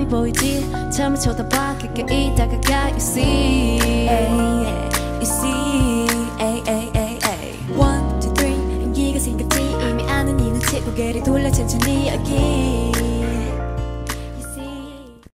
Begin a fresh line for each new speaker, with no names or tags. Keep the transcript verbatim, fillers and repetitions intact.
보이지 처음에 쳐다봐 깊게 이 다가가 You see, you see